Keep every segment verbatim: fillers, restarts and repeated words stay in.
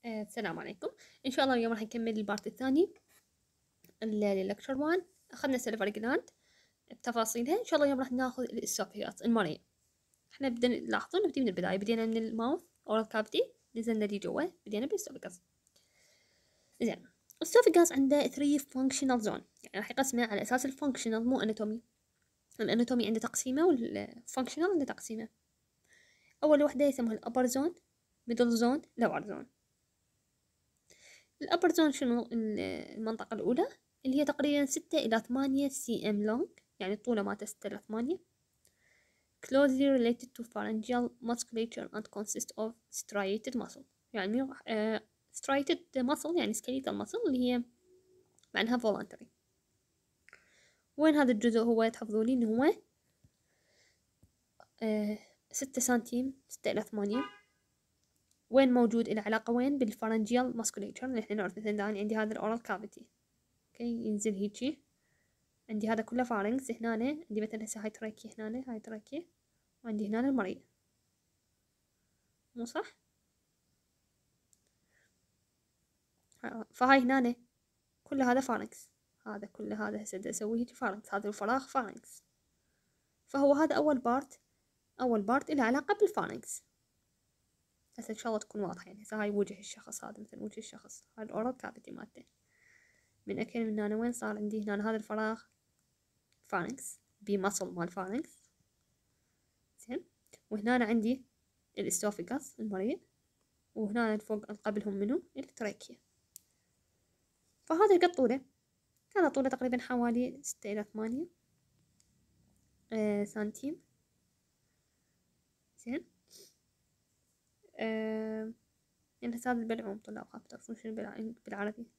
آه، السلام عليكم. إن شاء الله اليوم راح نكمل البارت الثاني للكتشر واحد. أخذنا السلفر جلاند بتفاصيلها. إن شاء الله اليوم راح ناخذ الإسوفيجاس المريء. إحنا بدنا لاحظوا نبدي من البداية، بدينا من الماوث أورال كافيتي، نزلنا دي جوا، بدينا بالإسوفيجاس. زين، الإسوفيجاس عنده ثري فانكشنال زون، يعني راح يقسمه على أساس الفانكشنال مو أناتومي. الأناتومي عنده تقسيمه والفانكشنال عنده تقسيمه. أول وحدة يسموها الأبر زون، ميدل زون، لور زون. الأبر زون شنو المنطقة الأولى اللي هي تقريبا ستة إلى ثمانية سي ام لونج، يعني طوله مالته ستة إلى ثمانية. closely related to pharyngeal musculature and consist of striated muscle، يعني uh, striated muscle يعني skeletal muscle اللي هي معناها voluntary. وين هذا الجزء هو؟ تحفظوا لي إنه هو uh, ستة سنتيم، ستة إلى ثمانية. وين موجود؟ العلاقة وين؟ بالفارنجيال musculature اللي احنا نعرف. مثلا عندي هذا الأورال كافيتي، اوكي، ينزل هيجي عندي هذا كله فارنكس. هنا عندي مثلا هسه هاي تراكية، هنا هاي تراكية، وعندي هنا المريء، مو صح؟ فهاي هنا كل هذا فارنكس، هذا كل هذا هسه دا اسوي هيجي فارنكس، هذا الفراغ فارنكس. فهو هذا اول بارت، اول بارت له علاقة بالفارنكس. هسه ان شاء الله تكون واضحة. يعني هسه هاي وجه الشخص، هذا مثلا وجه الشخص، هاي الاورال كافيتي مالته. من اكل من هنا وين صار عندي؟ هنا هذا الفراغ فارنكس بمصل مال فارنكس. زين، وهنا عندي الاستوفيجاس المريء، وهنا فوق قبلهم منه التراكية. فهذا قد طوله، كان طوله تقريبا حوالي ستة إلى ثمانية آه سنتيم. زين، آه يعني هذا البلعوم، طلاب خاف تعرفون شنو بالعربي.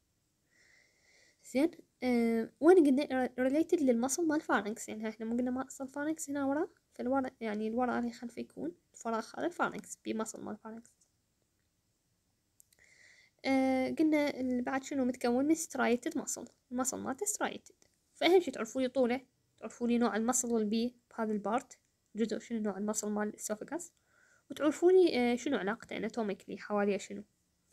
زين، آه وين قلنا related للمصل مال فارنكس، يعني احنا مو قلنا مصل فارنكس هنا ورا، فالورا يعني الورا اللي خلفه يكون الفراغ هذا الفارنكس بمصل مال فارنكس. آه قلنا بعد شنو متكون من سترايتد مصل، المصل مالته سترايتد. فأهم شي تعرفوا لي طوله، تعرفوا لي نوع المصل البي بهذا البارت، جزء شنو نوع المصل مال الإسوفاجاس، وتعرفوا لي آه شنو علاقته اناتوميكلي حواليه شنو.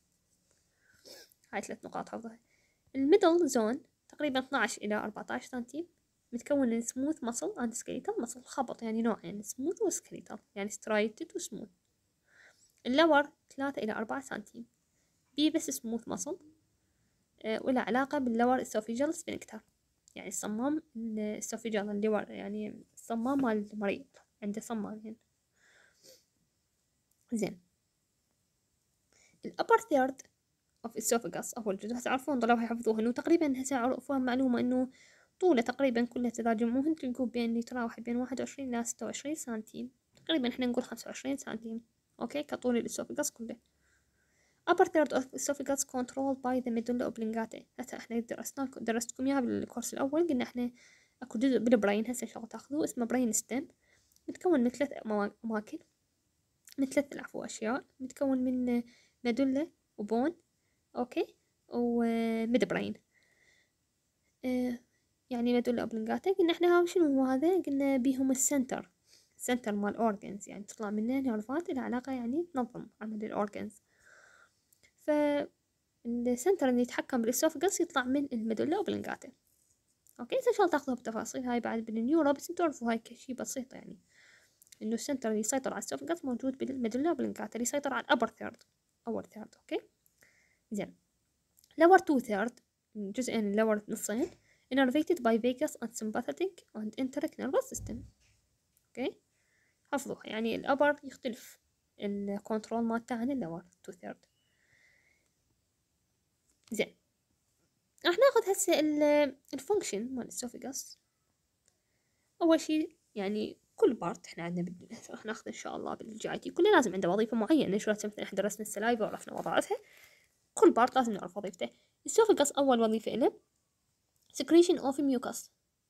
هاي ثلاث نقاط حفظها. الميدل زون تقريبا اثناعش إلى أربعتاش سنتيم، متكون من سموث مصل اند سكيليتال مصل، خبط يعني نوعين، يعني سموث وسكيليتال، يعني سترايتد وسموث. اللور ثلاثة إلى أربعة سنتيم، بي بس سموث مصل، أه ولا علاقة باللور اسوفيجال سفنكتر، يعني الصمام الاسوفيجال اللي ورا، يعني الصمام مال المريض عنده صمامين. زين، الأبر ثيرد اوف اسوفاجاس أول جزء تعرفون طلاب يحفظوه إنه تقريبا هسه عرفوا معلومة إنه طوله تقريبا كلها إذا جمعوهن تلقوا بين يتراوح بين واحد وعشرين إلى ستة وعشرين سنتيم، تقريبا إحنا نقول خمسة وعشرين سنتيم، أوكي، كطول الاسوفاجاس كله. upper third of esophagus controlled by the medulla oblongata. هسه احنا درسنا درستكم اياها بالكورس الاول، قلنا احنا اكو جزء بالبرين هسه ان شاء الله تاخذوه اسمه برين ستيم، متكون من ثلاث اماكن، من ثلاث العفو اشياء، متكون من ميدولا وبون، اوكي، وميد برين. اه يعني ميدولا اوبلونجاتا قلنا احنا شنو هو هذا؟ قلنا بيهم السنتر، سنتر مال اورجنز، يعني تطلع منه نيرفات العلاقة يعني تنظم عمل الاورجنز. ف السنتر اللي يتحكم بالإسوفجس يطلع من الميدولا اوبلونجاتا. اوكي، ان شاء الله تاخذوها بالتفاصيل هاي بعد بالنيورو، بس انتوا تعرفوا هاي كشي بسيط، يعني انه السنتر اللي يسيطر على الإسوفجس موجود بالميدولا اوبلونجاتا اللي يسيطر على الابر ثيرد، اول ثيرد. اوكي، زين، لور تو ثيرد، جزئين اللور نصين، innervated by vagus and sympathetic and enteric nervous system. اوكي، حفظوها، يعني الابر يختلف الكنترول مالته عن اللور تو ثيرد. زين، راح ناخذ هسه الفانكشن مال الاسوفيجاس. اول شيء يعني كل بارت احنا عندنا بال... راح ناخذ ان شاء الله بالجي اي تي كله لازم عنده وظيفه معينه، شو مثلا احنا درسنا السلايفه وعرفنا وظائفها، كل بارت لازم نعرف وظيفته. الاسوفيجاس اول وظيفه له secretion of mucus.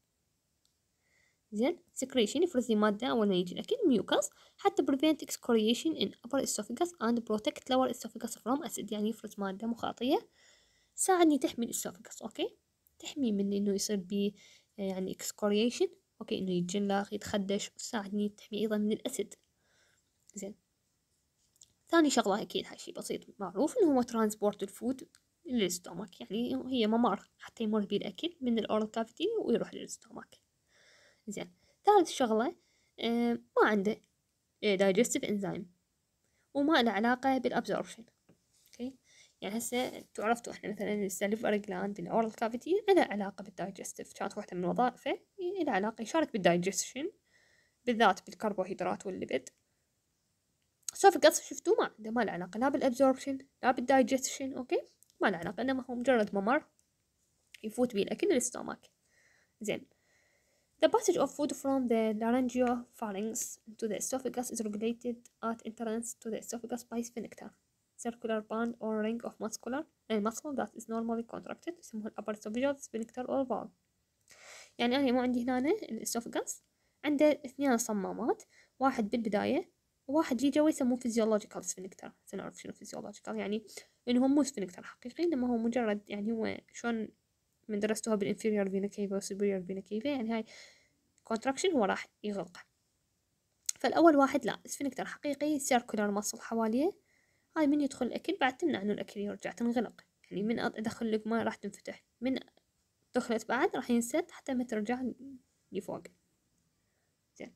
زين، secretion يفرز لي ماده اول ما يجي الاكل mucus حتى prevent excoriation in upper esophagus and protect lower esophagus from acid، يعني يفرز ماده مخاطيه تساعدني تحمي الاسوفاجس، اوكي، تحمي من انه يصير بي يعني excoriation، اوكي، انه يتجلخ يتخدش، وتساعدني تحمي ايضا من الاسيد. زين، ثاني شغلة أكيد هاي شي بسيط معروف إنه هو ترانسبورت الفود للستومك، يعني هي ممر حتى يمر بيه الأكل من الأورال كافيتي ويروح للستومك. زين، ثالث شغلة آه ما عنده digestive enzyme وما له علاقة بالابزوربشن. اوكي، يعني هسه انتوا عرفتوا احنا مثلا السليفري جلاند بالاورال كافيتي له علاقة بالدايجستيف، كانت واحدة من وظائفه له علاقة يشارك بالدايجستشن بالذات بالكربوهيدرات والليبيد. اسوفاجس شفتوا ما عنده ما له علاقة لا بالابزوربشن لا بالدايجستشن. اوكي، ما له علاقة، انما هو مجرد ممر يفوت بيه الاكل للستومك. زين، the passage of food from the laryngopharynx into the esophagus is regulated at entrance to the esophagus by sphincter, circular band or ring of muscular uh, muscle that is normally contracted يسموه الupper esophageal sphincter or valve. يعني أنا مو عندي هنا الاسوفاجس عنده اثنين صمامات، واحد بالبداية وواحد لي جوا يسموه physiological sphincter. سنعرف شنو physiological، يعني إنه هو مو sphincter حقيقي، إنما هو مجرد يعني هو شلون من درستوها بالinferior vena cava و superior vena cava، يعني هاي contraction هو راح يغلقه. فالأول واحد لا سفنكتر حقيقي circular muscle حواليه، هاي من يدخل الأكل بعد تمنع إنه الأكل يرجع تنغلق، يعني من أدخل لقمة راح تنفتح، من دخلت بعد راح ينسد حتى ما ترجع لفوق. زين،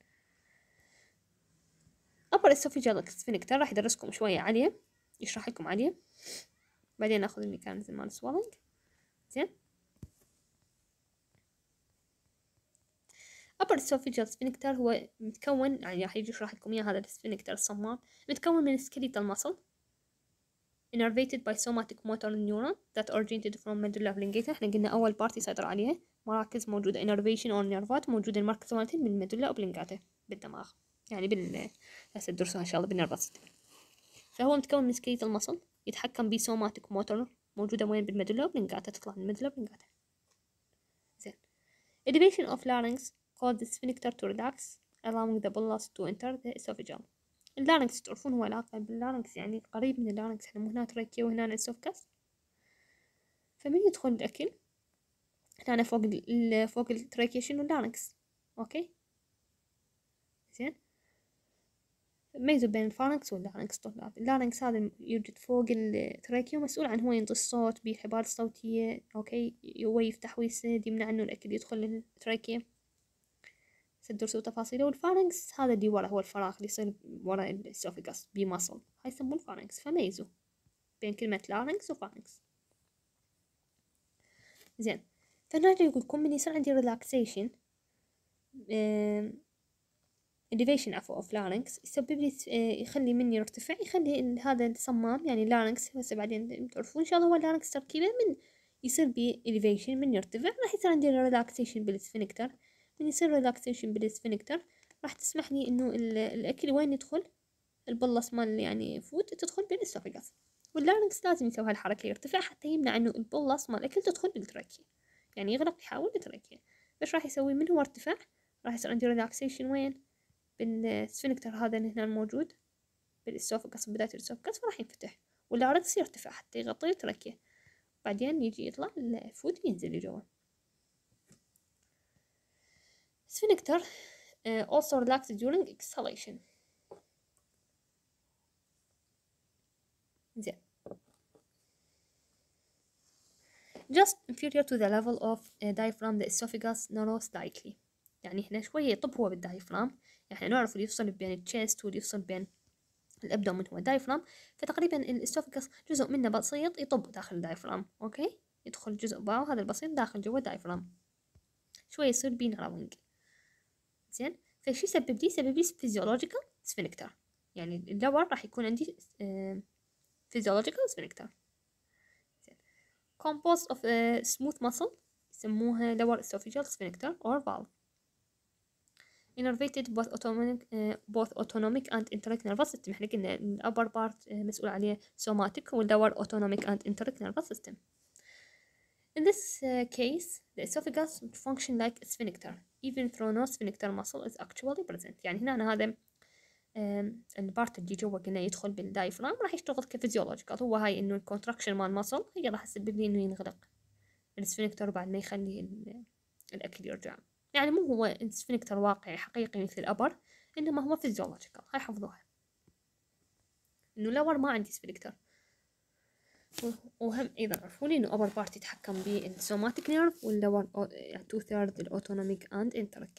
upper esophageal sphincter راح يدرسكم شوية عليه، يشرح لكم عليه، بعدين ناخذ الميكانيزم مال swallowing. زين، upper esophageal sphincter هو متكون، يعني راح يجي يشرح لكم إياه هذا السفنكتر الصمام، متكون من skeletal muscle innervated by somatic motor neuron that originated from medulla oblongata. احنا قلنا أول بارت يسيطر عليها مراكز موجودة innervation أو نيرفات موجودة، المركز مالتين من الميدولا oblongata بالدماغ، يعني بال هسه تدرسوها إن شاء الله بالنيرفس سيستم. فهو متكون من skeletal muscle يتحكم به somatic motor موجودة وين بالميدولا oblongata، تطلع من الميدولا oblongata. زين، elevation of larynx cause the sphincter to relax allowing the bolus to enter the esophageal. اللارنكس تعرفون هو علاقة باللارنكس، يعني قريب من اللارنكس، احنا مو هنا تراكيا وهنا الاسوفكس، فمن يدخل الأكل هنا فوق ال فوق التراكيا شنو اللارنكس. اوكي، زين، ميزوا بين الفارنكس واللارنكس طلاب. اللارنكس هذا يوجد فوق التراكيا ومسؤول عن هو ينطي الصوت بالحبال الصوتية. اوكي، هو يفتح ويسد يمنع انه الأكل يدخل للتراكيا، تدرسوا تفاصيله. والفارنكس هذا اللي ورا هو الفراغ اللي يصير ورا الاسوفاجس بمصل، هاي يسموه الفارنكس. فميزوا بين كلمة لارنكس وفارنكس. زين، فنرجع يقول لكم من يصير عندي ريلاكسيشن elevation عفوا of larynx يسبب لي يخلي مني يرتفع، يخلي هذا الصمام يعني larynx هسه بعدين تعرفون إن شاء الله هو larynx تركيبه من يصير بي elevation من يرتفع، راح يصير عندي relaxation بالسفنكتر. من يصير relaxation بالسفنكتر راح تسمح لي إنه الأكل وين يدخل، البلص مال يعني فود تدخل بالإسوفاجس، واللارنكس لازم يسوي هالحركة يرتفع حتى يمنع إنه البلص مال الأكل تدخل بالتراكية، يعني يغلق يحاول التراكية. إيش راح يسوي من هو ارتفاع؟ راح يصير عندي ريلاكسيشن وين؟ بالسفنكتر هذا اللي هنا الموجود بالإسوفاجس بداية الإسوفاجس، فراح ينفتح واللارنكس يرتفع حتى يغطي التراكية، بعدين يجي يطلع الفود ينزل لجوا. سفنكتر uh, also relax during exhalation. زين، just inferior to the level of uh, diaphragm the esophagus narrow slightly. يعني هنا شوية يطب هو بالدايفرام، يعني نعرف اللي يفصل بين التشيست واللي يفصل بين الابدومن هو دايفرام، فتقريبا الاسوفاجس جزء منه بسيط يطب داخل الدايفرام. اوكي، يدخل جزء باو هذا البسيط داخل جوا الدايفرام، شوية يصير بين راوينج. زين، فشي يسبب لي يسبب لي فيزيولوجيكال سفنكتر، يعني اللور راح يكون عندي فيزيولوجيكال سفنكتر. composed of a smooth muscle يسموها lower esophageal sphincter or valve, innervated both autonomic uh, both autonomic and enteric nervous system. احنا قلنا ال upper part uh, مسؤول عليه somatic وال lower autonomic and enteric nervous system. In this uh, case the esophagus function like a sphincter even though no sphincter muscle is actually present. يعني هنا أنا هذا البارت اللي جوا قلنا يدخل بالدايفرام راح يشتغل كفيزيولوجيكال، هو هاي انه الكونتراكشن مال مصل هي راح تسبب لي انه ينغلق السفنكتر بعد ما يخلي الاكل يرجع. يعني مو هو السفنكتر واقعي حقيقي مثل الابر، انما هو فيزيولوجيكال. هاي حفظوها. إنه lower ما عندي سفنكتر. وهم أيضا عرفوا لي إنه upper part يتحكم بالسوماتيك نيرف والlower يعني two thirds الأوتونوميك and enteric.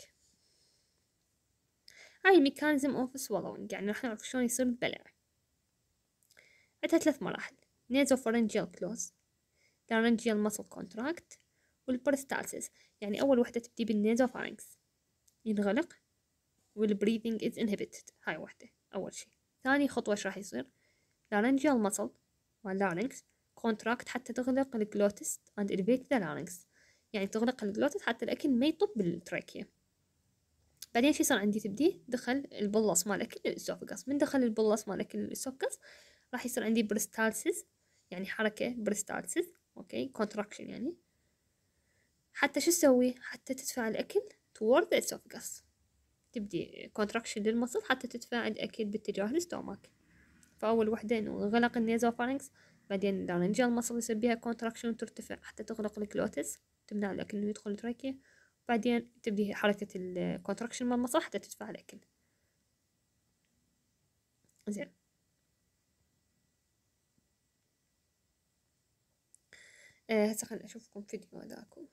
هاي الميكانيزم اوف swallowing، يعني راح نعرف شلون يصير البلع. عندها ثلاث مراحل: nasopharyngeal close، laryngeal muscle contract، والperistalsis. يعني أول وحدة تبدي بالنازوفارينكس ينغلق والبريثنج is inhibited، هاي وحدة أول شي. ثاني خطوة ايش راح يصير؟ laryngeal muscle واللارynx contract حتى تغلق الجلوتس and elevate the larynx، يعني تغلق الجلوتس حتى الأكل ما يطب بالتراكية. بعدين شو صار عندي؟ تبدي دخل البلص مال الأكل للإسوفغاس. من دخل البلص مال الأكل للإسوفغاس راح يصير عندي بريستالسيس، يعني حركة بريستالسيس، أوكي، كونتراكشن يعني. حتى شو تسوي؟ حتى تدفع الأكل toward the esophagus، تبدي كونتراكشن للمصل حتى تدفع الأكل باتجاه الاستومك. فأول وحدة إنه غلق النيزوفارينكس، بعدين اللارنجيال مصل يصير بيها كونتراكشن وترتفع حتى تغلق الجلوتس تمنع الأكل إنه يدخل التراكية، بعدين تبدي حركة الكونتراكشن مال المصل حتى تدفع الأكل. زين، آه هسه خليني أشوفكم فيديو هذاكم.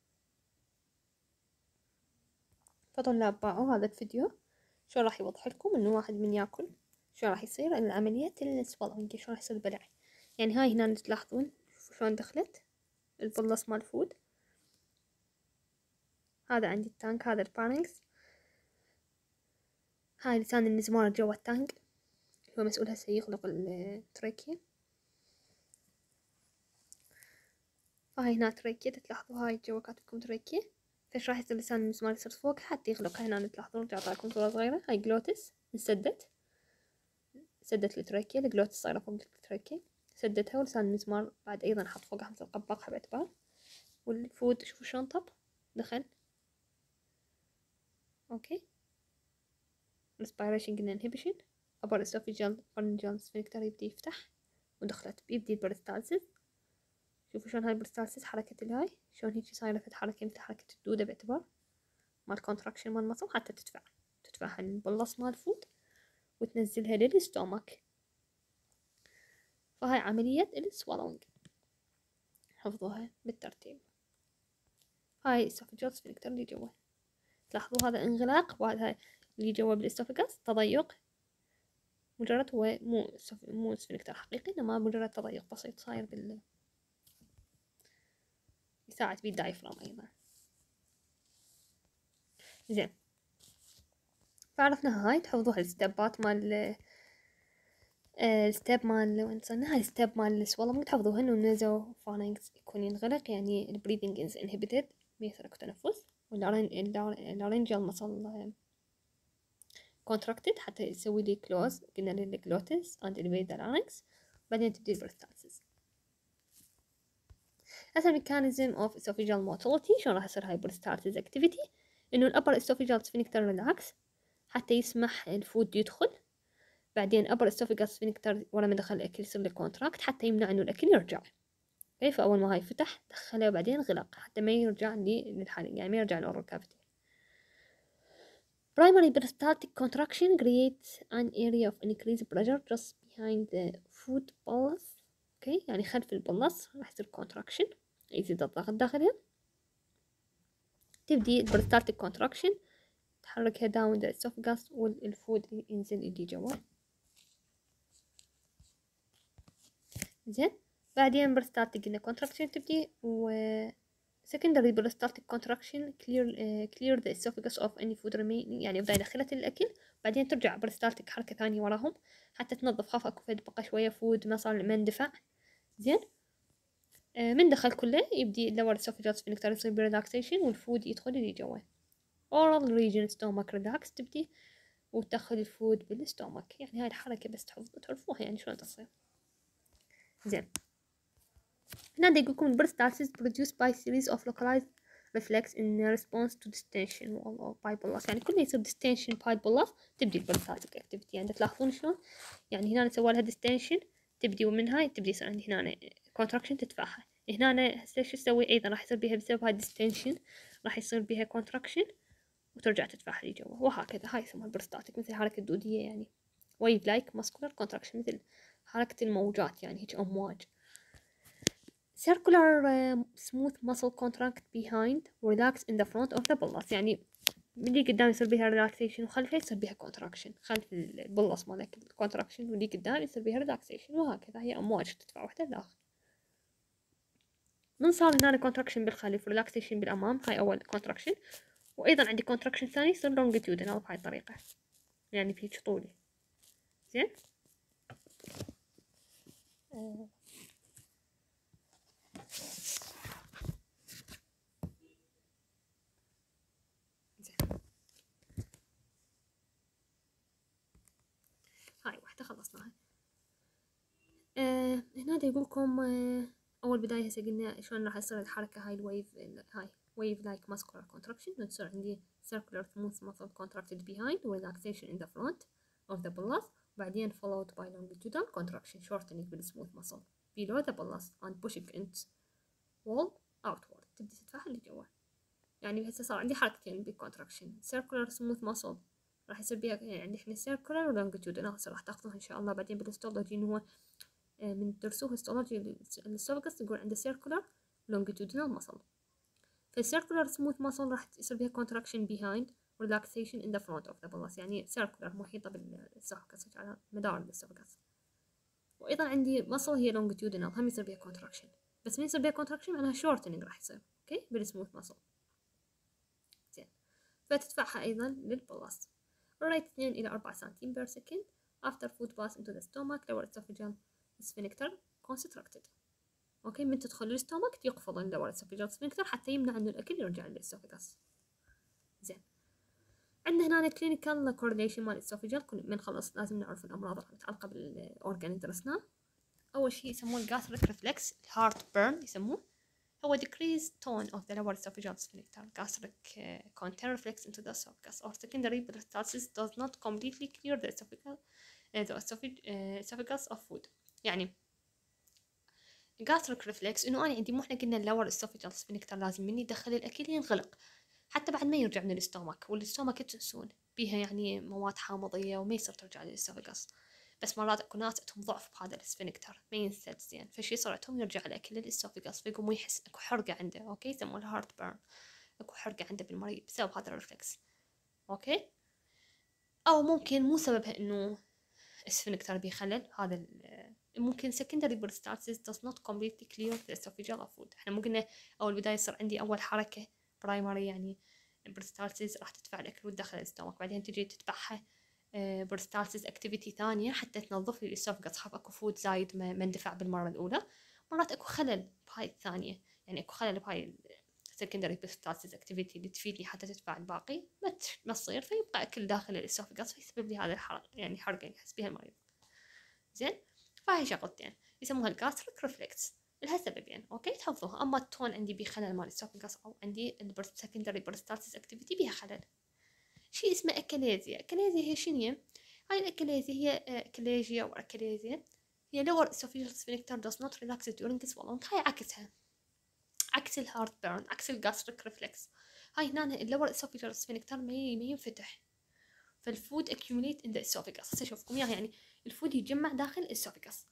فطلاب باعوا هذا الفيديو شو راح يوضح لكم إنه واحد من ياكل شو راح يصير العملية السوالونج، شو راح يصير البلع. يعني هاي هنا تلاحظون شلون دخلت البلص مال الفود. هذا عندي التانك، هذا البارنكس، هاي لسان المزمار جوا التانك هو مسؤول هسه يغلق التريكيا. فهاي هنا تريكيا، تلاحظوا هاي جوا كاتبكم تريكيا، فايش راح يصير؟ لسان المزمار يصير فوق حتى يغلقها. هنا تلاحظون تعطاكم صورة صغيرة، هاي جلوتس انسدت، سدت التريكيا، الجلوتس صايرة فوق التريكيا سدتها، ولسان المزمار بعد أيضا حط فوقها مثل قباق حبة بال. والفود شوفوا شلون طب دخل. اوكي، respiration قلنا inhibition، upper esophageal pharyngeal sphincter يبدي يفتح ودخلت، بيبدي البريستالسيس. شوفوا شلون هاي البريستالسيس حركة الهاي شلون هيجي صايرة فد حركة مثل حركة الدودة باعتبار مال كونتراكشن مال مصل حتى تدفع تدفع البلص مال الفود وتنزلها للستومك. فهاي عملية السوالونج، حفظوها بالترتيب. هاي esophageal sphincter اللي جوا، تلاحظوا هذا انغلاق، وهذا اللي جوا بالاسوفاجس تضيق، مجرد هو مو مو سفنكتر حقيقي، انما مجرد تضيق بسيط صاير بال يساعد بالدايفرام ايضا. زين، فعرفنا هاي، تحفظوها الستبات مال الستيب مال وين وصلنا. هاي الستيب مال السوالومينج تحفظوها انه النازو فارنكس يكون ينغلق، يعني البريذنج از انهبيتد ما يترك تنفس، واللارنجال مصل كونتراكتد حتى يسوي لي كلوز قلنا للجلوتس اند elevate the larynx، بعدين تبدي البرستالسيس. هسه الميكانيزم اوف esophageal motility شلون راح يصير هاي برستالسيس اكتيفيتي؟ انه الابر esophageal sphincter ريلاكس حتى يسمح الفود يدخل، بعدين upper esophageal sphincter ورا ما دخل الاكل يصير له كونتراكت حتى يمنع انه الاكل يرجع. كيف؟ اول ما هاي فتح دخله وبعدين غلق حتى ما يرجع لي للحالة، يعني ما يرجع الاورال كافيتي. Primary peristaltic contraction creates an area of increased pressure just behind the food bolus. اوكي okay. يعني خلف البلص راح يصير contraction يزيد الضغط داخلها، تبدي البريستالتيك contraction تحركها down the esophagus والفود ينزل يجي جوا. زين، بعدين بريستالتيك قلنا contraction تبدي، و secondary peristaltic contraction clear uh, clear the esophagus of any food remaining، يعني بداية دخلت الأكل بعدين ترجع peristaltic حركة ثانية وراهم حتى تنظف، خاف اكو فد بقى شوية فود ما صار ما اندفع. زين، آه من دخل كله يبدي lower esophageal sphincter يصير بريلاكسيشن والفود يدخل اللي جوا. oral region stomach relax تبدي وتدخل الفود بالستومك، يعني هاي الحركة بس تحفظوا تعرفوها يعني شلون تصير. زين، هنا دا يقولكم peristalsis produced by series of localized reflex in response to distension والله by bolus، يعني كل ما يصير distension by bolus تبدي البريستالتيك activity. يعني تلاحظون شلون يعني هنا سوى لها distension تبدي، ومن هاي تبدي يصير عندي هنا contraction تدفعها. هنا هسه شو تسوي أيضا راح يصير بيها بسبب هاي distension راح يصير بيها contraction وترجع تدفعها لي جوا، وهكذا. هاي يسموها البريستالتيك مثل حركة الدودية يعني، wave like muscular contraction مثل حركة الموجات يعني هيك أمواج. circular uh, smooth muscle contract behind relax in the front of the bullous يعني اللي قدام يصير بيها relaxation وخلفه يصير بيها contraction، خلف البلص مالك contraction واللي قدام يصير بيها relaxation، وهكذا هي أمواج تدفع واحدة للآخر. من صار هنا contraction بالخلف relaxation بالأمام، هاي أول contraction، وأيضا عندي contraction ثاني يصير longitudinal بهاي الطريقة يعني في طولي. زين آه. زين هاي واحدة خلصناها. آه هنا دا يقولكم آه أول بداية هسه قلنا شلون راح يصير الحركة هاي الويف، هاي wave like muscular contraction، تصير عندي circular smooth muscle contracted behind relaxation in the front of the bullous، بعدين followed by longitudinal contraction shortening بالsmooth muscle below the bullous and pushing it wall outward، تبدي تدفعها لجوا. يعني هسه صار عندي حركتين بالكونتراكشن، circular smooth muscle راح يصير بيها يعني عندي احنا circular و longitudinal، هسه راح تاخذوها ان شاء الله بعدين بالهيستولوجي، انه هو من تدرسوه هيستولوجي الاسوفاجس يقول عنده circular longitudinal muscle. فالcircular smooth muscle راح يصير بيها contraction behind relaxation in the front of the bullous، يعني circular محيطة بالاسوفاجس على مدار الاسوفاجس. وايضا عندي muscle هي longitudinal هم يصير بيها contraction، بس من يصير بيها contraction معناها shortening راح يصير اوكي بالسموث muscle. زين فتدفعها ايضا للبلس. alright اثنين الى أربعة سنتيم per second after food pass into the stomach lower esophageal sphincter constricted. اوكي من تدخل للستومك يقفض lower esophageal sphincter حتى يمنع انه الاكل يرجع للاسوفاجس. زين عندنا هنا clinical correlation مال الاسوفاجال، من خلص لازم نعرف الامراض المتعلقه بالاورجان اللي درسناه. اول شيء يسموه الجاستريك ريفلكس، الهارت بيرن يسموه، هو decreased tone of the lower esophageal sphincter gastric uh, content reflex into the esophagus or secondary peristalsis does not completely clear the esophagus uh, the esophag uh, esophagus of food. يعني gastric reflex انه انا عندي مو احنا قلنا lower esophageal sphincter لازم مني يدخل الاكل ينغلق حتى بعد ما يرجع من الاستومك، والاستومك تنسون بيها يعني مواد حامضيه وما يصير ترجع للاسوفاجس، بس مرات اكو ناس عندهم ضعف بهذا السفنكتر ما ينسد زين، فشي يصير عندهم يرجع الاكل للاسوفاجس فيقوم يحس اكو حرقه عنده، اوكي يسموها هارت بيرن، اكو حرقه عنده بالمريء بسبب هذا الرفلكس. اوكي او ممكن مو سببها انه السفنكتر بيخلل، هذا ممكن secondary peristalsis does not completely clear the esophageal food. احنا مو قلنا اول بدايه يصير عندي اول حركه برايمري يعني بريستالسيس راح تدفع الاكل وتدخل الاستومك، بعدين تجي تتبعها بريستالسيس اكتيفيتي ثانيه حتى تنظف لي الاسوفاجس، خاف اكو فود زايد ما اندفع بالمره الاولى، مرات اكو خلل بهاي الثانيه يعني اكو خلل بهاي secondary peristalsis activity اللي تفيد لي حتى تدفع الباقي ما ما تصير، فيبقى اكل داخل الاسوفاجس فيسبب لي هذا الحرق يعني حرقه يحس بها المريض. زين فهي شغلتين يسموها الجاستريك ريفلكس، لها سببين اوكي تحفظوها. اما التون عندي بيه خلل مال الاسوفاجس او عندي السكندري بريستالسيس اكتيفيتي بيها خلل. شيء اسمه اكاليزيا، اكاليزيا هي شنو هي؟ هاي الاكاليزيا هي اكاليجيا او اكاليزيا هي lower esophageal sphincter does not relax during swallowing، هاي عكسها عكس الهارت بيرن عكس الجاستريك ريفلكس. هاي هنا اللور esophageal sphincter ما ينفتح، فالفود accumulate in the esophagus. هسه اشوفكم اياها يعني الفود يتجمع داخل الاسوفاجس.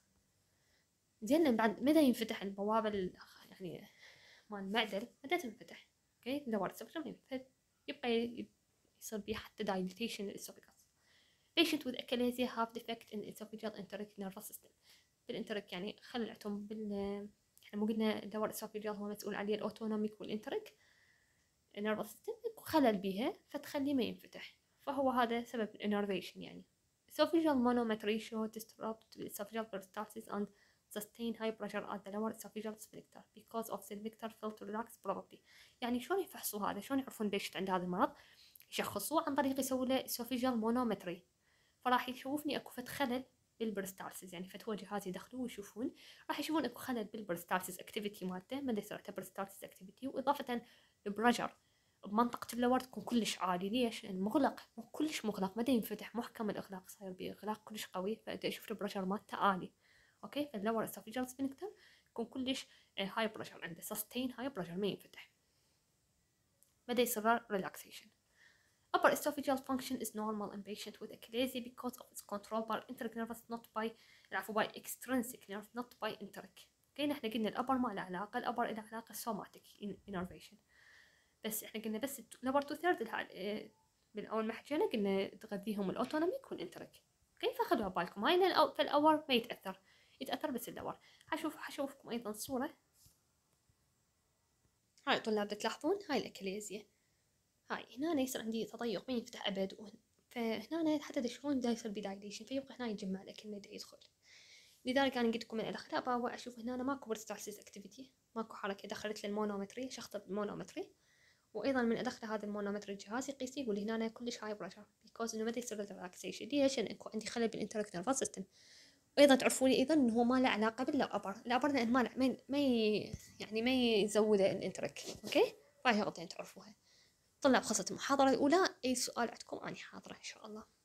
زين بعد متى ينفتح البوابه يعني مال المعدل متى تنفتح؟ اوكي اللور esophageal يبقى يصير بيه حتى dilatation للاسوفاجس. patient with achalasia have defect in esophageal enteric nervous system. بالانتريك يعني خلل عندهم بال احنا مو قلنا اللور esophageal هو مسؤول عليه الاوتونوميك والانتريك nervous system، خلل بيها فتخليه ما ينفتح، فهو هذا سبب الانرفيشن يعني. esophageal manometry show disrupt esophageal peristalsis and sustain high pressure at the lower esophageal sphincter because of sphincter failed to relax probably. يعني شلون يفحصوا هذا؟ شلون يعرفون بيشت عند هذا المرض؟ يشخصوه عن طريق يسووا له esophageal manometry، فراح يشوفني اكو فد خلل بالبرستالسيس، يعني فتوى جهاز يدخلوه ويشوفون راح يشوفون اكو خلل بالبرستالسيس اكتيفيتي مالته، ما يصير عنده برستالسيس اكتيفيتي، واضافه البرجر بمنطقة اللور تكون كلش عالي. ليش؟ المغلق مو كلش مغلق ما ينفتح، محكم الإغلاق صاير بيه إغلاق كلش قوي، فأنت أشوف البرشر مالته عالي. أوكي فاللور esophageal sphincter يكون كلش هاي برشر عنده sustain هاي برشر ما ينفتح، بدأ يصير relaxation. upper esophageal function is normal in patient with achalasia because of its control by enteric nervus not by العفو by extrinsic nerve not by enteric. اوكي احنا قلنا الابر ما له علاقه، الابر له علاقه somatic innervation، بس احنا قلنا بس النبر تو ثيرد من اول ما حكينا قلنا تغذيهم الاوتونوميك والانترك. اوكي فخذوها بالكم، هاي في الاور ما يتاثر، يتاثر بس اللور. حشوف حشوفكم ايضا صوره. هاي طلاب تلاحظون هاي الاكليزيا، هاي هنا يصير عندي تضيق ما ينفتح ابد، فهنا حتى تدشون دا يصير بدايليشن، فيبقى هنا يتجمع الاكل ما يدخل. لذلك انا قلت لكم من ادخلها ابغى اشوف هنا ماكو برستالسيس اكتيفيتي، ماكو حركه، دخلت للمونومتري شخصه بالمونومتري، وايضا من ادخل هذا المونومتر الجهاز يقيس يقول لي هنا كلش هاي بريشر بيكوز انه ما يصير ريلاكسيشن. ليش؟ لان اكو عندي خلل بالانتركت نيرفس سيستم. وايضا تعرفون ايضا انه هو ما له علاقه بالابر، الابر لان ما ما ما يعني ما يزود الانترك. اوكي فهي غلطين تعرفوها. طلاب خلصت المحاضره الاولى، اي سؤال عندكم اني حاضره ان شاء الله.